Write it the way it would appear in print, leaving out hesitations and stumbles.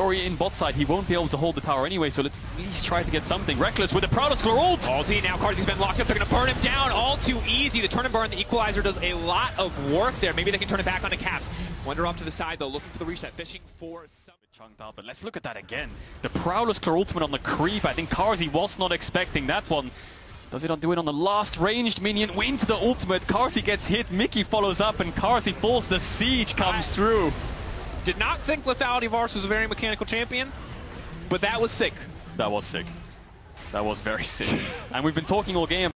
Fury in bot side. He won't be able to hold the tower anyway, so let's at least try to get something. Rekkles with the Prowler ult! Ulti, now Carzzy's been locked up. They're going to burn him down all too easy. The turn and burn, the equalizer does a lot of work there. Maybe they can turn it back onto Caps. Wonder off to the side though, looking for the reset, fishing for some. Chunked out, but let's look at that again. The Prowler's ultimate on the creep. I think Carzzy was not expecting that one. Does it do it on the last ranged minion? Wins the ultimate. Carzzy gets hit. Mickey follows up, and Carzzy falls. The siege comes through. Did not think Lethality Vars was a very mechanical champion, but that was sick. That was sick. That was very sick. And we've been talking all game.